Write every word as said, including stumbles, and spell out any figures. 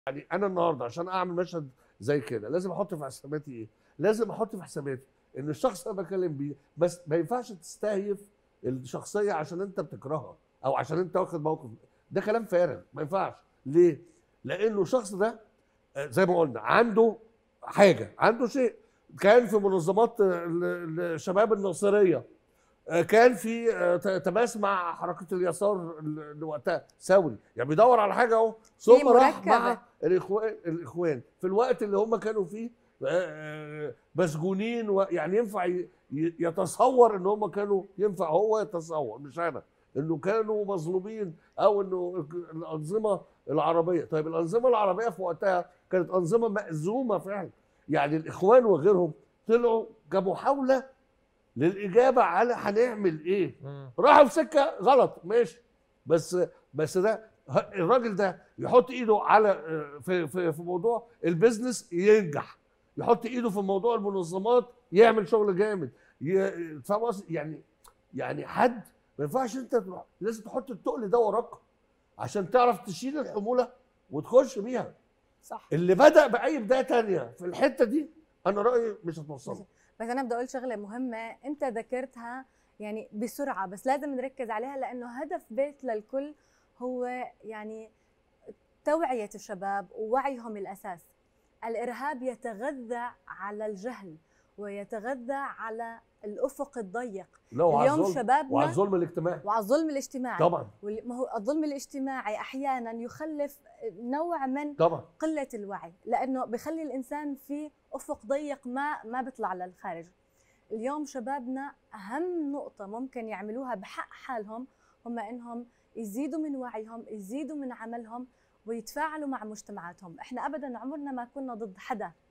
يعني انا النهارده عشان اعمل مشهد زي كده لازم احط في حساباتي ايه؟ لازم احط في حساباتي ان الشخص اللي انا بكلم بيه بس ما ينفعش تستهيف الشخصيه عشان انت بتكرهها او عشان انت واخد موقف. ده كلام فارغ، ما ينفعش. ليه؟ لانه الشخص ده آه، زي ما قلنا عنده حاجه، عنده شيء. كان في منظمات ال- ال- الشباب الناصريه، آه، كان في آه، ت- تماس مع حركه اليسار اللي وقتها ثوري، يعني بيدور على حاجه اهو، في ثم راح مركبة. مع الاخوان الاخوان في الوقت اللي هم كانوا فيه آه، آه، مسجونين، ويعني ينفع ي- ي- يتصور ان هم كانوا، ينفع هو يتصور مش انا انه كانوا مظلومين او انه الانظمه العربيه. طيب الانظمه العربيه في وقتها كانت انظمه مأزومه فعلا، يعني الاخوان وغيرهم طلعوا كمحاوله للاجابه على هنعمل ايه. مم. راحوا في سكه غلط ماشي، بس بس ده ه- الراجل ده يحط ايده على آه، في في في موضوع البيزنس ينجح، يحط ايده في موضوع المنظمات يعمل شغل جامد. ي- فاهم قصدي؟ يعني يعني حد ما ينفعش انت تروح، لازم تحط التقل ده وراك عشان تعرف تشيل الحموله وتخش بيها. صح. اللي بدأ بأي بداية تانية في الحتة دي أنا رأيي مش هتوصله. بس انا بدي اقول شغله مهمه انت ذكرتها يعني بسرعه، بس لازم نركز عليها لانه هدف بيت للكل هو يعني توعيه الشباب ووعيهم الاساس. الارهاب يتغذى على الجهل ويتغذى على الافق الضيق. لا، وعلى اليوم الظلم، شبابنا وعلى الظلم الاجتماعي وعلى الظلم الاجتماعي. طبعا وال- ما هو الظلم الاجتماعي احيانا يخلف نوع من طبعا. قله الوعي، لانه بخلي الانسان في افق ضيق ما ما بيطلع للخارج. اليوم شبابنا اهم نقطه ممكن يعملوها بحق حالهم هم انهم يزيدوا من وعيهم، يزيدوا من عملهم، ويتفاعلوا مع مجتمعاتهم. احنا ابدا عمرنا ما كنا ضد حدا،